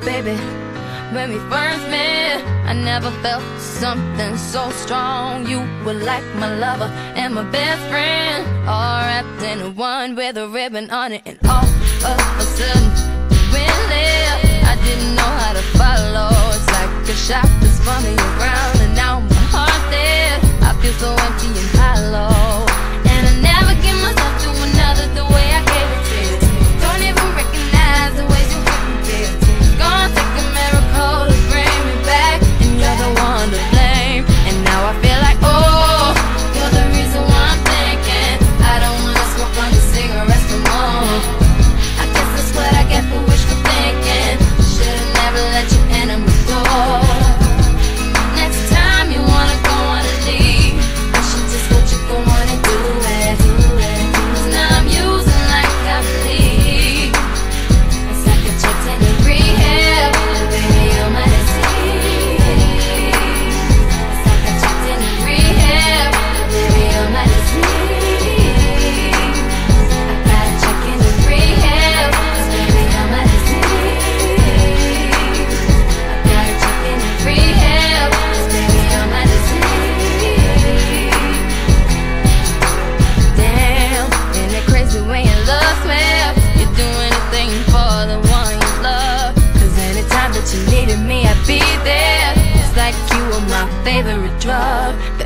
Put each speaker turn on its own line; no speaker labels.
baby. When we first met, I never felt something so strong. You were like my lover and my best friend, all wrapped in one with a ribbon on it. And all of a sudden, when there, I didn't know how to follow. It's like a shot that's spun me around, and now my heart's dead. I feel so empty and hollow, and I never give myself to another the way I gave it to you. Don't even recognize the ways you hurt me, baby. It's gonna take a miracle to bring me back, and you're the one to blame. And now I feel like, oh, you're the reason why I'm thinking I don't wanna smoke on your cigarettes no more. I guess that's what I get for wishful thinking. Should've never let you enter my door. Next time you wanna go on a leave, I should just let you go on and do it. 'Cause now I'm using like I believe. It's like a check's in your rehab, but baby, you're my disease. It's like a check's in your rehab, but baby, you're my disease. I got a check in your rehab, 'cause baby, you're my disease. I got a check in your rehab, 'cause baby, you're my disease. Damn, isn't it crazy when your love swept? You'd do anything for the one you love. 'Cause anytime that you needed me, I'd be there. It's like you were my favorite drug.